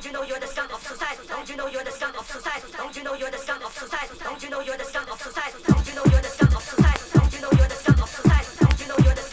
you know you're the scum of society? Don't you know you're the scum of society? Don't you know you're the scum of society? Don't you know you're the scum of society? Don't you know you're the scum of society? Don't you know you're the scum of society? Don't you know you're the